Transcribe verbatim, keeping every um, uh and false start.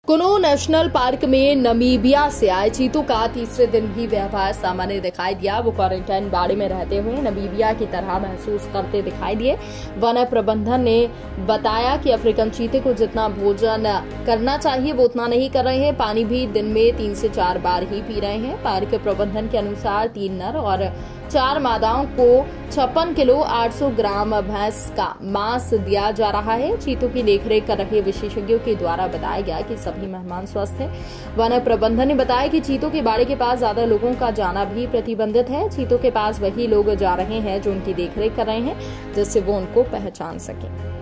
कुनो national park में Namibia से आए चीतों का तीसरे दिन भी व्यवहार सामान्य दिखाई दिया। वो क्वारंटाइन बाड़े में रहते हुए नमीबिया की तरह महसूस करते दिखाई दिए। वन प्रबंधन ने बताया कि अफ्रीकन चीते को जितना भोजन करना चाहिए वो उतना नहीं कर रहे हैं। पानी भी दिन में तीन से चार बार ही पी रहे हैं। पार्क प्रबंधन के अनुसार तीन नर और चार मादाओं को छप्पन किलो आठ सौ ग्राम भैंस का मांस दिया जा रहा है। चीतों की देखरेख कर रहे विशेषज्ञों के द्वारा बताया गया कि सभी मेहमान स्वस्थ हैं। वन प्रबंधन ने बताया कि चीतों के बाड़े के पास ज्यादा लोगों का जाना भी प्रतिबंधित है। चीतों के पास वही लोग जा रहे हैं जो उनकी देखरेख कर रहे हैं, जिससे वो उनको पहचान सकें।